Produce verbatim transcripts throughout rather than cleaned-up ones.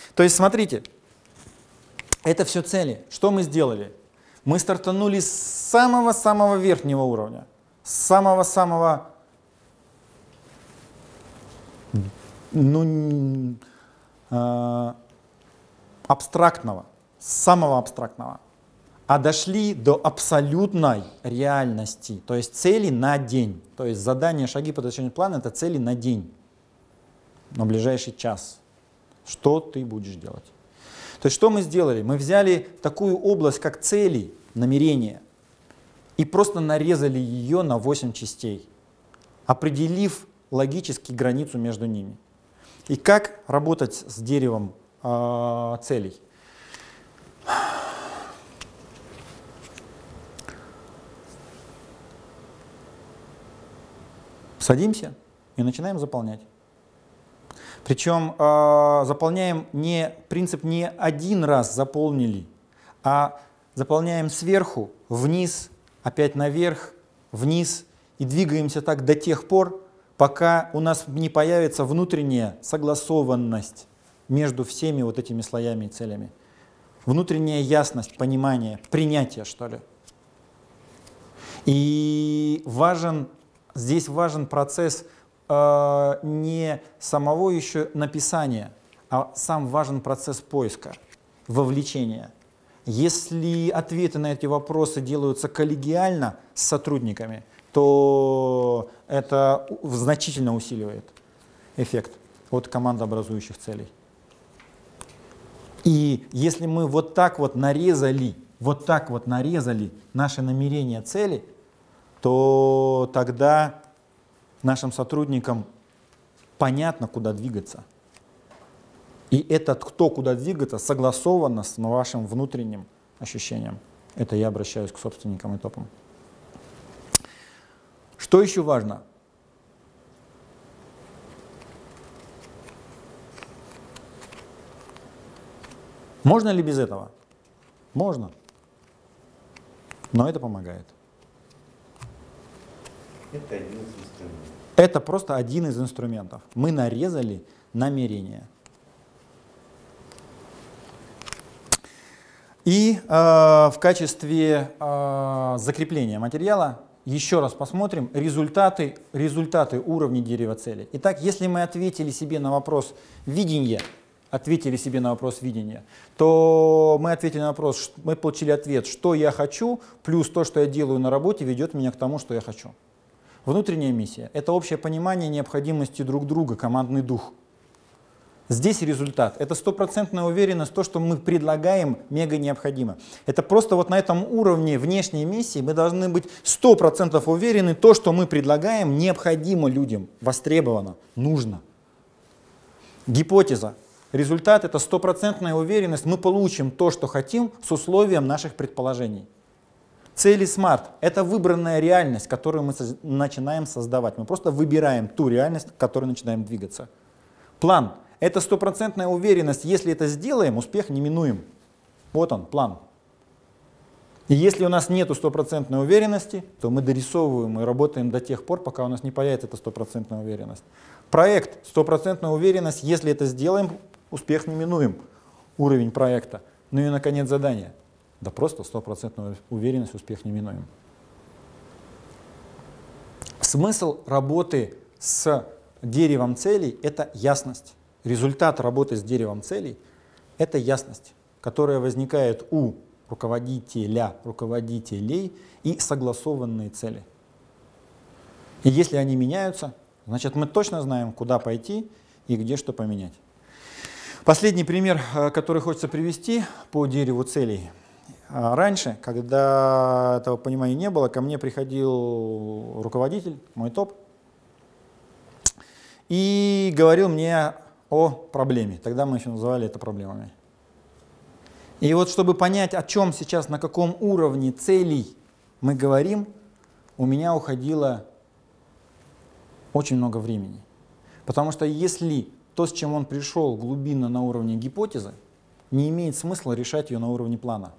То есть, смотрите, это все цели. Что мы сделали? Мы стартанули с самого-самого верхнего уровня, с самого-самого, ну, э, абстрактного, с самого абстрактного, а дошли до абсолютной реальности, то есть цели на день. То есть задание, шаги по достижению плана — это цели на день, на ближайший час. Что ты будешь делать? То есть что мы сделали? Мы взяли такую область, как цели, намерения, и просто нарезали ее на восемь частей, определив логически границу между ними. И как работать с деревом э, целей? Садимся и начинаем заполнять. Причем э, заполняем не, принцип не один раз заполнили, а заполняем сверху, вниз, опять наверх, вниз, и двигаемся так до тех пор, пока у нас не появится внутренняя согласованность между всеми вот этими слоями и целями. Внутренняя ясность, понимание, принятие, что ли. И важен, здесь важен процесс э, не самого еще написания, а сам важен процесс поиска, вовлечения. Если ответы на эти вопросы делаются коллегиально с сотрудниками, то это значительно усиливает эффект от командообразующих целей. И если мы вот так вот нарезали, вот так вот нарезали наши намерения, цели, то тогда нашим сотрудникам понятно, куда двигаться. И этот, кто куда двигаться, согласованно с вашим внутренним ощущением. Это я обращаюсь к собственникам и топам. Что еще важно? Можно ли без этого? Можно. Но это помогает. Это один из инструментов. Это просто один из инструментов. Мы нарезали намерение. И э, в качестве э, закрепления материала еще раз посмотрим результаты, результаты уровней дерева целей. Итак, если мы ответили себе на вопрос видения, ответили себе на вопрос видения, то мы ответили на вопрос, мы получили ответ, что я хочу, плюс то, что я делаю на работе, ведет меня к тому, что я хочу. Внутренняя миссия — это общее понимание необходимости друг друга, командный дух. Здесь результат. Это стопроцентная уверенность, то, что мы предлагаем, мега необходимо. Это просто вот на этом уровне внешней миссии мы должны быть сто процентов уверены, то, что мы предлагаем, необходимо людям, востребовано, нужно. Гипотеза. Результат — это стопроцентная уверенность, мы получим то, что хотим, с условием наших предположений. Цели смарт — это выбранная реальность, которую мы начинаем создавать. Мы просто выбираем ту реальность, к которой начинаем двигаться. План — это стопроцентная уверенность, если это сделаем, успех неминуем. Вот он, план. И если у нас нет стопроцентной уверенности, то мы дорисовываем и работаем до тех пор, пока у нас не появится эта стопроцентная уверенность. Проект — стопроцентная уверенность, если это сделаем, успех неминуем. Уровень проекта. Ну и, наконец, задание. Да просто стопроцентная уверенность, успех неминуем. Смысл работы с деревом целей — это ясность. Результат работы с деревом целей — это ясность, которая возникает у руководителя, руководителей и согласованные цели. И если они меняются, значит мы точно знаем, куда пойти и где что поменять. Последний пример, который хочется привести по дереву целей. Раньше, когда этого понимания не было, ко мне приходил руководитель, мой топ, и говорил мне о проблеме. Тогда мы еще называли это проблемами. И вот чтобы понять, о чем сейчас, на каком уровне целей мы говорим, у меня уходило очень много времени. Потому что если то, с чем он пришел глубинно на уровне гипотезы, не имеет смысла решать ее на уровне плана.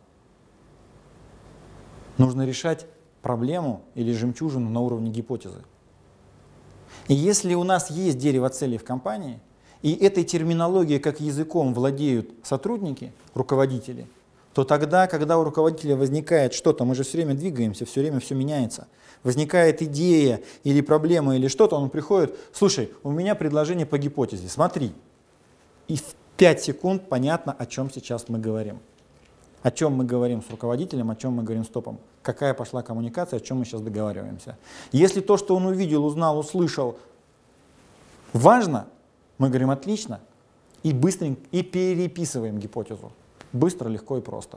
Нужно решать проблему или жемчужину на уровне гипотезы. И если у нас есть дерево целей в компании, и этой терминологией как языком владеют сотрудники, руководители, то тогда, когда у руководителя возникает что-то, мы же все время двигаемся, все время все меняется, возникает идея или проблема или что-то, он приходит: слушай, у меня предложение по гипотезе, смотри. И в пять секунд понятно, о чем сейчас мы говорим. О чем мы говорим с руководителем, о чем мы говорим с топом. Какая пошла коммуникация, о чем мы сейчас договариваемся. Если то, что он увидел, узнал, услышал, важно, мы говорим отлично, и быстренько, и переписываем гипотезу. Быстро, легко и просто.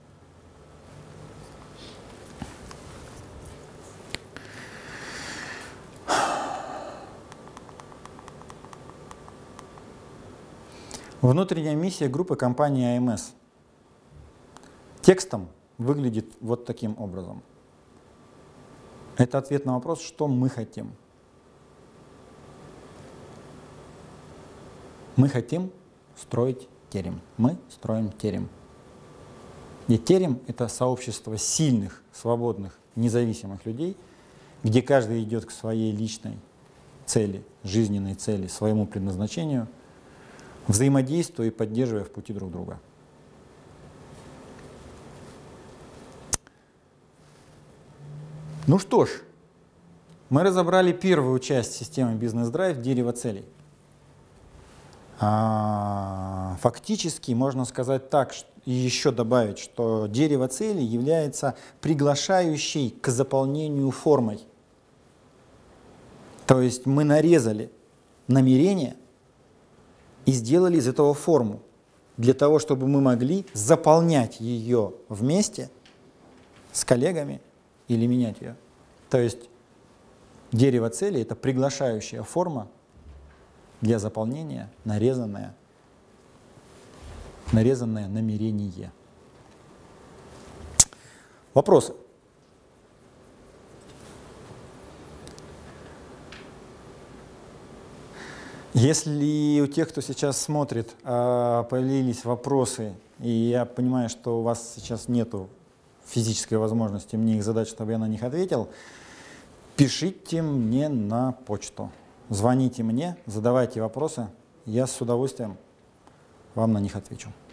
Внутренняя миссия группы компании АМС текстом выглядит вот таким образом. Это ответ на вопрос, что мы хотим. Мы хотим строить терем. Мы строим терем. И терем — это сообщество сильных, свободных, независимых людей, где каждый идет к своей личной цели, жизненной цели, своему предназначению, взаимодействуя и поддерживая в пути друг друга. Ну что ж, мы разобрали первую часть системы бизнес-драйв — дерево целей. А, фактически можно сказать так, и еще добавить, что дерево целей является приглашающей к заполнению формой. То есть мы нарезали намерение и сделали из этого форму, для того, чтобы мы могли заполнять ее вместе с коллегами или менять ее. То есть дерево целей — это приглашающая форма для заполнения, нарезанное, нарезанное намерение. Вопросы? Если у тех, кто сейчас смотрит, появились вопросы, и я понимаю, что у вас сейчас нету физической возможности мне их задать, чтобы я на них ответил, пишите мне на почту. Звоните мне, задавайте вопросы, я с удовольствием вам на них отвечу.